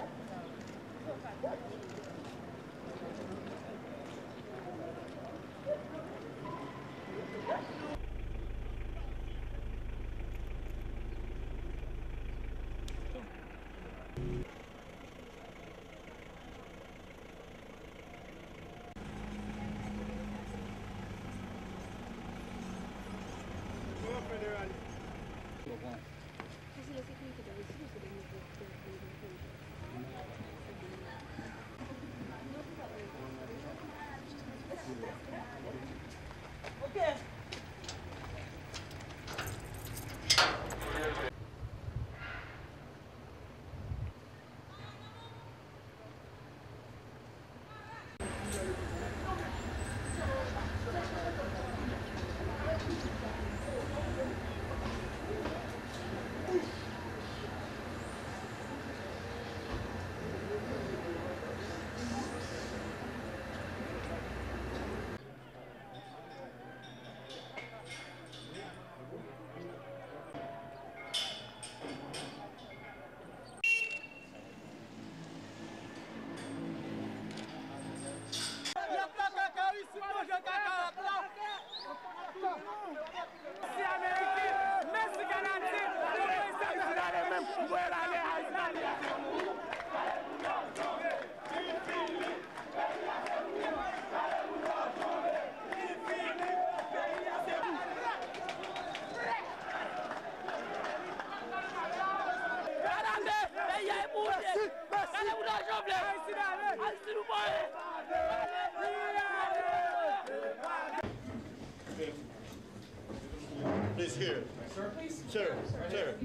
Please here. Sir, sir.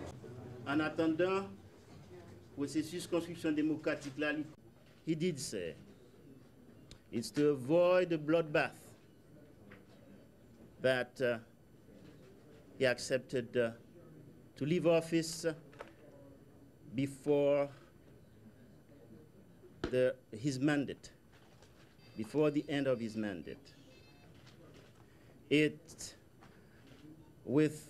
En attendant processus construction démocratique là, he did say, it's to avoid the bloodbath that he accepted to leave office before his mandate, before the end of his mandate. With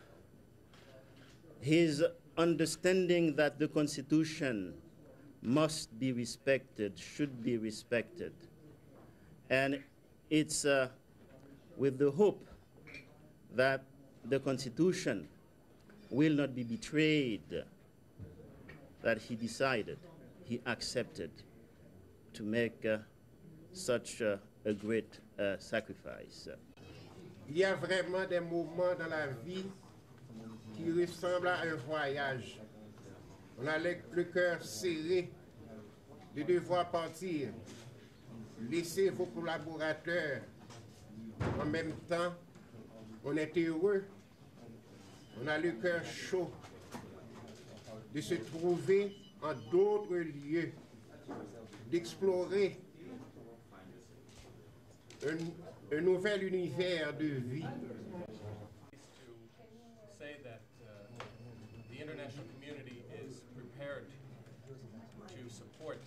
his understanding that the Constitution must be respected, should be respected. And it's with the hope that the Constitution will not be betrayed that he decided, he accepted to make such a great sacrifice. Il y a vraiment des moments dans la vie qui ressemblent à un voyage. On a le cœur serré de devoir partir, laisser vos collaborateurs. En même temps, on est heureux, on a le cœur chaud de se trouver en d'autres lieux, d'explorer un nouvel univers de vie. To say that the international community is prepared to support.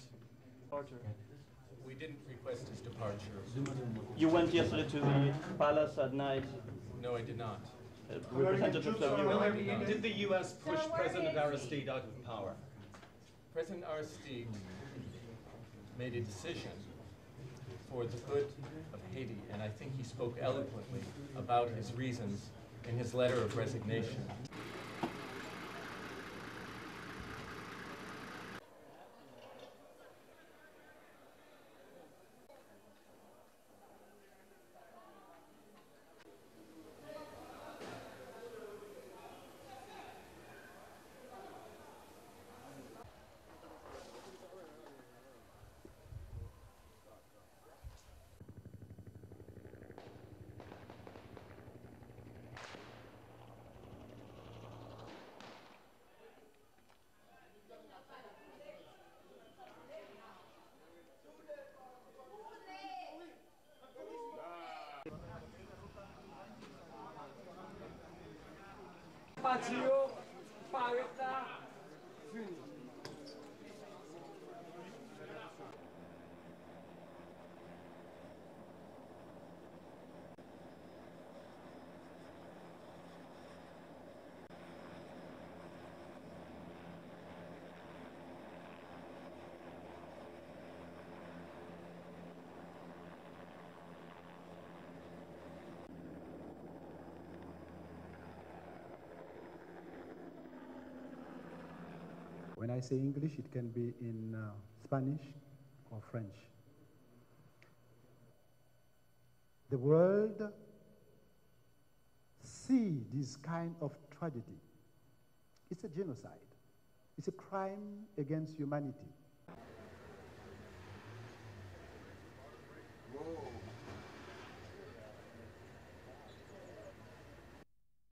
We didn't request his departure. You went yesterday to the palace at night. No, I did not. Representatives of you. Did the U.S. push President Aristide out of power? President Aristide made a decision for the good of Haiti, and I think he spoke eloquently about his reasons in his letter of resignation. Patio, Pareta, fini. When I say English, it can be in Spanish or French. The world see this kind of tragedy. It's a genocide. It's a crime against humanity. Whoa.